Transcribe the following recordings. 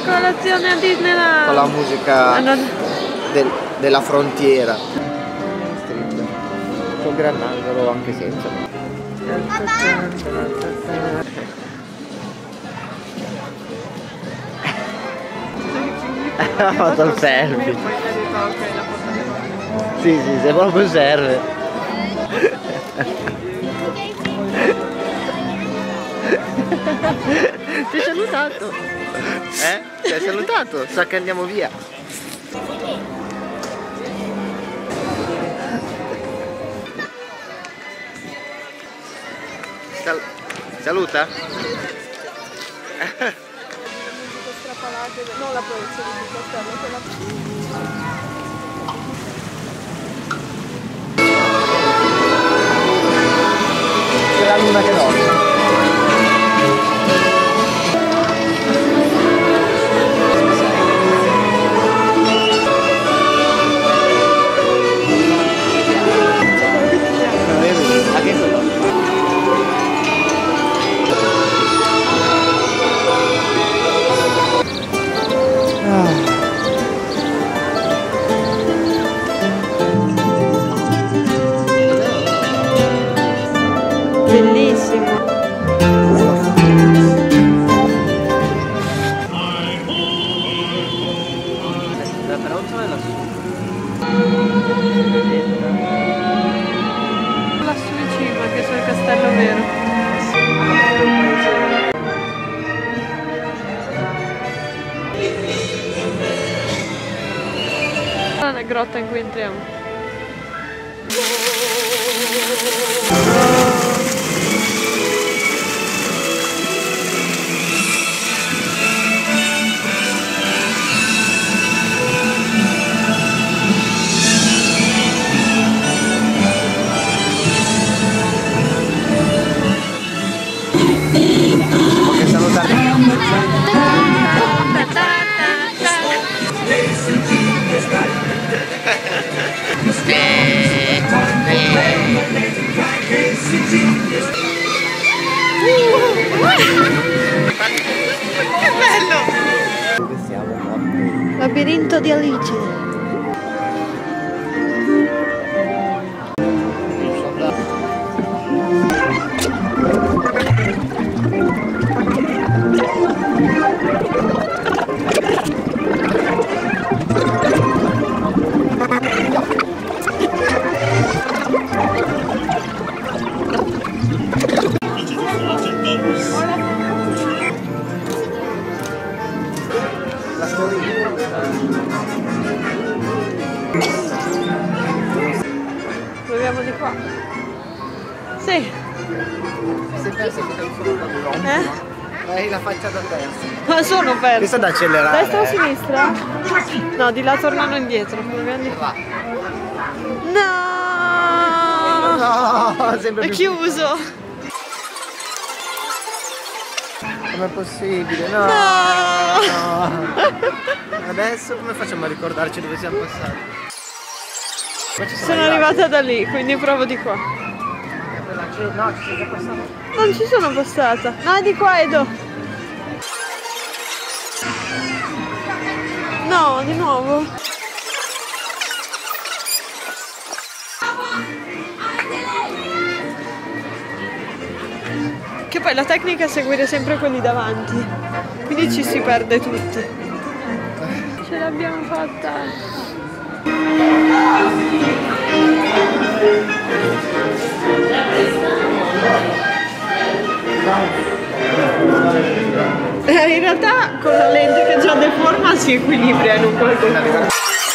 Colazione a Disneyland! Con la musica della frontiera. Con Gran Angolo anche senza. Ha fatto il selfie. Sì, se proprio serve. Ti hai salutato? Ti hai salutato? Sa che andiamo via. Saluta? No, la proiezione di castello, C'è la luna che dorme. bellissimo. La peronciola è lassù. Lassù vicino, anche sul castello vero. La grotta in cui entriamo. Ok, salutare. Che bello! Dove siamo? Labirinto di Alice. Proviamo di qua. Sì. Sei persa che sei in hai la faccia da persa. Ma sono persa. Questa è da accelerare. Destra o sinistra? No, di là tornano indietro. Proviamo di qua. No! No, sempre È più chiuso. Com'è possibile? No! No! Adesso come facciamo a ricordarci dove siamo passati? Qua ci Sono arrivata da lì, quindi provo di qua. No, ci sei già passato. Non ci sono passata. No, è di qua, Edo. No, di nuovo. Che poi la tecnica è seguire sempre quelli davanti. Quindi ci si perde tutti. Ce l'abbiamo fatta. In realtà con la lente che già deforma si equilibra in un qualcosa.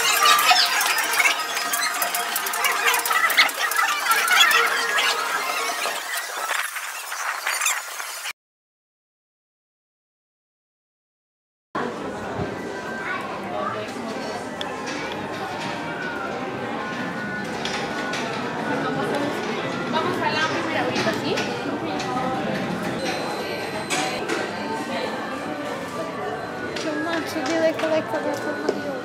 Direi che lei fa la forma di uovo.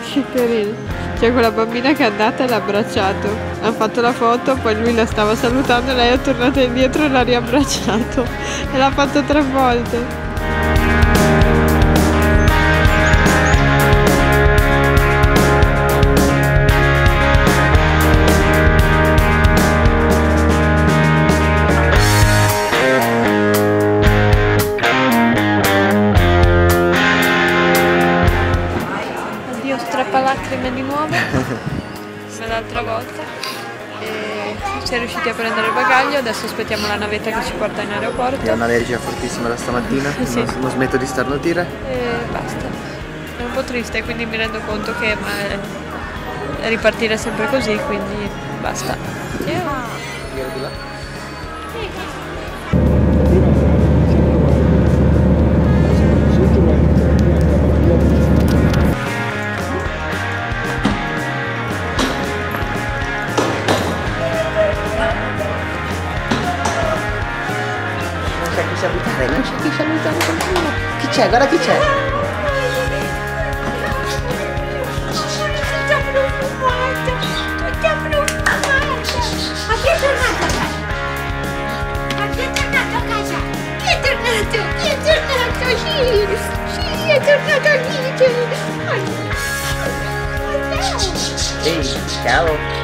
Che carino. C'è quella bambina che è andata e l'ha abbracciato. Ha fatto la foto, poi lui la stava salutando, lei è tornata indietro e l'ha riabbracciato. E l'ha fatto 3 volte. Strappalacrime di nuovo, come l'altra volta, e siamo riusciti a prendere il bagaglio. Adesso aspettiamo la navetta che ci porta in aeroporto. È un'allergia fortissima da stamattina, sì. non smetto di starnutire. E basta, è un po' triste, quindi mi rendo conto che ripartire sempre così, quindi basta. Ciao. Salutare, non c'è chi salutare qualcuno. Chi c'è? Guarda chi c'è. Tutta profumata. Ma chi è tornato a casa? Ma chi è tornato a casa? Chi è tornato? Chi è tornato? Sì, è tornato Lidl. Ehi, ciao.